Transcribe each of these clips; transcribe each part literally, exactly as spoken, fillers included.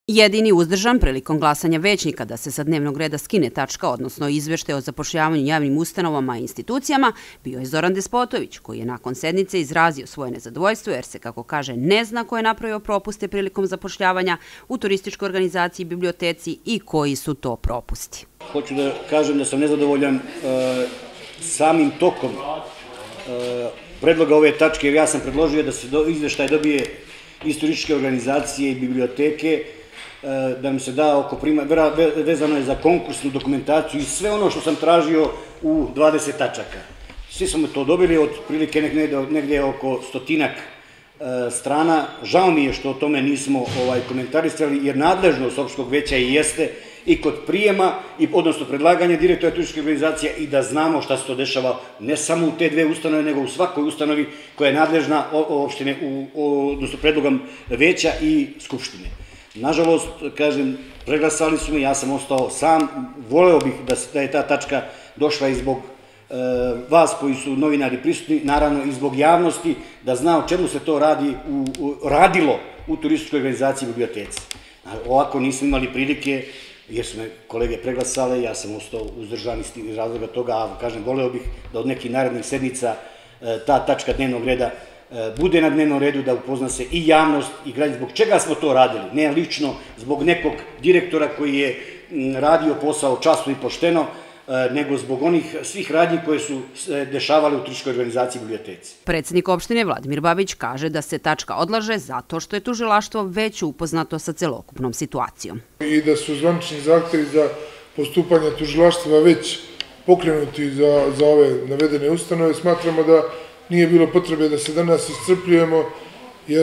Jedini uzdržan prilikom glasanja većnika da se sa dnevnog reda skine tačka, odnosno izveštaj o zapošljavanju javnim ustanovama i institucijama, bio je Zoran Despotović, koji je nakon sednice izrazio svoje nezadovoljstvo jer se, kako kaže, ne zna ko je napravio propuste prilikom zapošljavanja u turističkoj organizaciji i biblioteci i koji su to propusti. Hoću da kažem da sam nezadovoljan samim tokom predloga ove tačke, jer ja sam predložio da se izveštaj dobije iz turističke organizacije i biblioteke, da mi se da oko prima, vezano je za konkursnu dokumentaciju i sve ono što sam tražio u dvadeset tačaka. Svi smo to dobili, od prilike negde oko stotinak strana. Žao mi je što o tome nismo komentarisali, jer nadležnost opštinskog veća i jeste i kod prijema, odnosno predlaganja direktora turističke organizacije, i da znamo šta se to dešava ne samo u te dve ustanove, nego u svakoj ustanovi koja je nadležna opštine, odnosno predlogom veća i skupštine. Nažalost, kažem, preglasali su me, ja sam ostao sam, voleo bih da je ta tačka došla i zbog vas koji su novinari prisutni, naravno i zbog javnosti, da zna o čemu se to radilo u turističkoj organizaciji i biblioteci. Ovako nismo imali prilike, jer su me kolege preglasale, ja sam ostao uzdržan iz razloga toga, a kažem, voleo bih da od nekih narednih sednica ta tačka dnevnog reda bude na dnevnom redu, da upozna se i javnost i građani zbog čega smo to radili, ne lično zbog nekog direktora koji je radio posao časno i pošteno, nego zbog onih svih radnji koje su se dešavale u turističkoj organizaciji i biblioteci. Predsjednik opštine Vladimir Babić kaže da se tačka odlaže zato što je tužilaštvo već upoznato sa celokupnom situacijom. I da su zvanični zahtevi za postupanje tužilaštva već pokrenuti za ove navedene ustanove. Smatramo da nije bilo potrebe da se danas iscrpljujemo, jer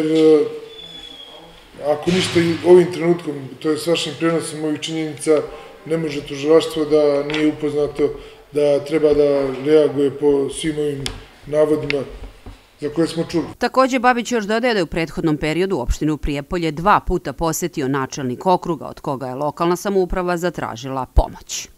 ako ništa ovim trenutkom, to je s vašim prenosom ovih činjenica, ne može tužilaštvo da nije upoznato da treba da reaguje po svim ovim navodima za koje smo čuli. Također Babić još dodaje da je u prethodnom periodu opštinu Prijepolje dva puta posetio načelnik okruga, od koga je lokalna samouprava zatražila pomoć.